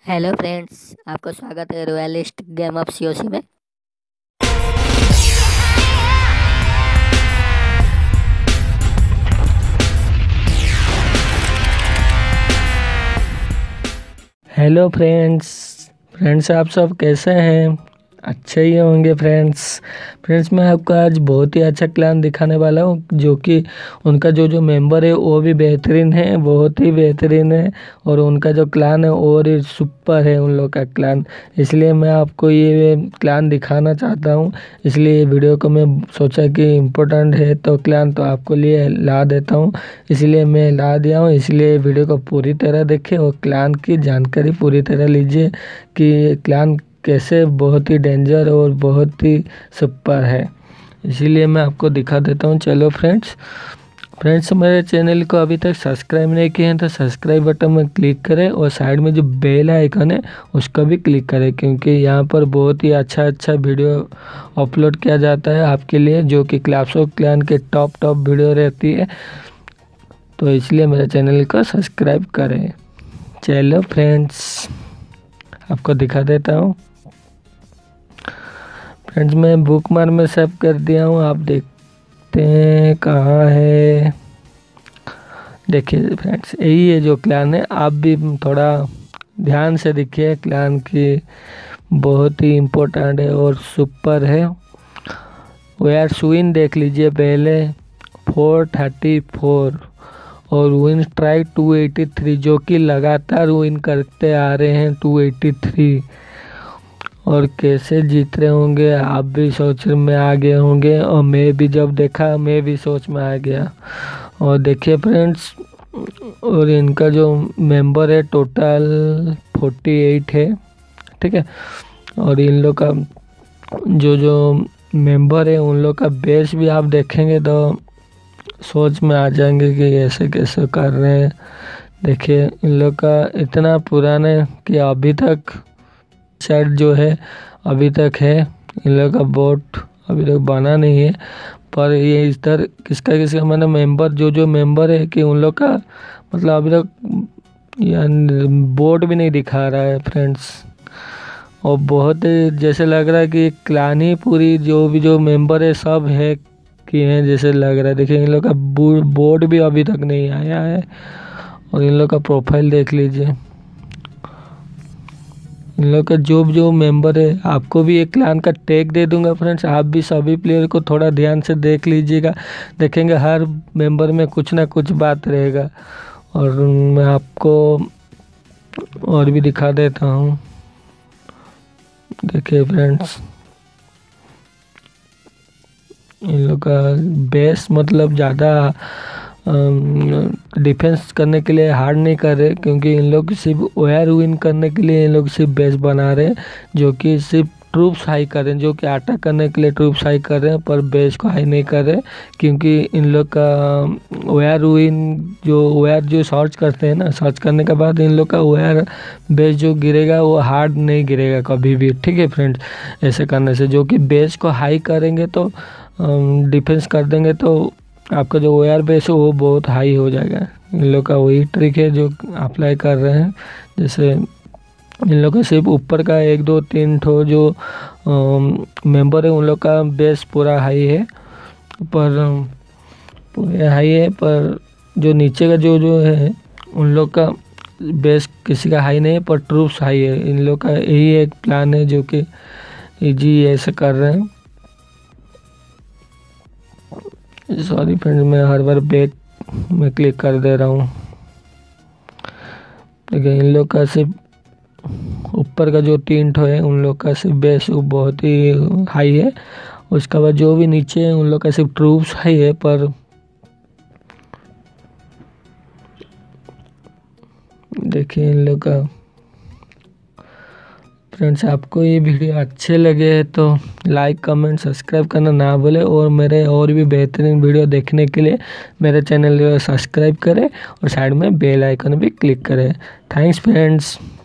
Hello friends, आपका स्वागत है रॉयलिस्ट गेम ऑफ सीओसी में। हेलो फ्रेंड्स आप सब कैसे हैं? अच्छे ही होंगे फ्रेंड्स मैं आपको आज बहुत ही अच्छा क्लान दिखाने वाला हूँ, जो कि उनका जो मेंबर है वो भी बेहतरीन है, बहुत ही बेहतरीन है। और उनका जो क्लान है और ही सुपर है उन लोग का क्लान। इसलिए मैं आपको ये क्लान दिखाना चाहता हूँ। इसलिए ये वीडियो को मैं सोचा कि इम्पोर्टेंट है तो क्लान तो आपको लिए ला देता हूँ। इसलिए मैं ला दिया हूँ। इसलिए वीडियो को पूरी तरह देखें और क्लान की जानकारी पूरी तरह लीजिए कि क्लान कैसे बहुत ही डेंजर और बहुत ही सुपर है। इसीलिए मैं आपको दिखा देता हूँ। चलो फ्रेंड्स मेरे चैनल को अभी तक सब्सक्राइब नहीं किए हैं तो सब्सक्राइब बटन में क्लिक करें और साइड में जो बेल आइकन है उसका भी क्लिक करें, क्योंकि यहाँ पर बहुत ही अच्छा वीडियो अपलोड किया जाता है आपके लिए, जो कि क्लैश ऑफ क्लैन के टॉप वीडियो रहती है। तो इसलिए मेरे चैनल को सब्सक्राइब करें। चलो फ्रेंड्स आपको दिखा देता हूँ। फ्रेंड्स मैं बुक मार्क में सेव कर दिया हूँ, आप देखते हैं कहाँ है। देखिए फ्रेंड्स यही है जो क्लान है। आप भी थोड़ा ध्यान से देखिए, क्लान की बहुत ही इम्पोर्टेंट है और सुपर है। वेयर स्विन देख लीजिए पहले 434 और विन स्ट्राइक 283, जो कि लगातार विन करते आ रहे हैं 283। और कैसे जीत रहे होंगे आप भी सोच में आ गए होंगे, और मैं भी जब देखा मैं भी सोच में आ गया। और देखिए फ्रेंड्स, और इनका जो मेंबर है टोटल 48 है, ठीक है। और इन लोग का जो मेंबर है उन लोग का बेस भी आप देखेंगे तो सोच में आ जाएंगे कि ऐसे कैसे कर रहे हैं। देखिए इन लोग का इतना पुराना कि अभी तक शायद जो है अभी तक है। इन लोग का बोट अभी तक बना नहीं है, पर ये इधर किसका मैंने मेंबर जो मेंबर है कि उन लोग का मतलब अभी तक बोट भी नहीं दिखा रहा है फ्रेंड्स। और बहुत जैसे लग रहा है कि क्लान ही पूरी जो मेंबर है सब है कि हैं जैसे लग रहा है। देखिए इन लोग का बोर्ड भी अभी तक नहीं आया है। और इन लोग का प्रोफाइल देख लीजिए। इन लोग का जो मेंबर है, आपको भी एक क्लान का टैग दे दूंगा फ्रेंड्स। आप भी सभी प्लेयर को थोड़ा ध्यान से देख लीजिएगा, देखेंगे हर मेंबर में कुछ ना कुछ बात रहेगा। और मैं आपको और भी दिखा देता हूँ। देखिए फ्रेंड्स इन लोग का बेस मतलब ज़्यादा डिफेंस करने के लिए हार्ड नहीं कर रहे, क्योंकि इन लोग सिर्फ वायर विन करने के लिए इन लोग सिर्फ बेस बना रहे हैं, जो कि सिर्फ ट्रूप्स हाई कर रहे हैं, जो कि अटैक करने के लिए ट्रूप्स हाई कर रहे हैं, पर बेस को हाई नहीं कर रहे। क्योंकि इन लोग का वायर जो सर्च करते हैं ना, सर्च करने के बाद इन लोग का वायर बेस जो गिरेगा वो हार्ड नहीं गिरेगा कभी भी, ठीक है फ्रेंड्स। ऐसे करने से जो कि बेस को हाई करेंगे तो डिफेंस कर देंगे तो आपका जो वायर बेस है वो बहुत हाई हो जाएगा। इन लोग का वही ट्रिक है जो अप्लाई कर रहे हैं। जैसे इन लोग का सिर्फ ऊपर का 1 2 3 ठो जो मेंबर है उन लोग का बेस पूरा हाई है, पर जो नीचे का जो है उन लोग का बेस किसी का हाई नहीं है, पर ट्रूप्स हाई है। इन लोग का यही एक प्लान है जो कि इजी ऐसे कर रहे हैं। सॉरी फ्रेंड्स मैं हर बार बैक में क्लिक कर दे रहा हूँ। देखिए इन लोग का सिर्फ ऊपर का जो 3 ठो है उन लोग का सिर्फ बेस बहुत ही हाई है। उसके बाद जो भी नीचे है उन लोग का सिर्फ ट्रूप्स हाई है। पर देखिए इन लोग का फ्रेंड्स, आपको ये वीडियो अच्छे लगे तो लाइक कमेंट सब्सक्राइब करना ना भूलें, और मेरे और भी बेहतरीन वीडियो देखने के लिए मेरे चैनल को सब्सक्राइब करें और साइड में बेल आइकन भी क्लिक करें। Thanks friends.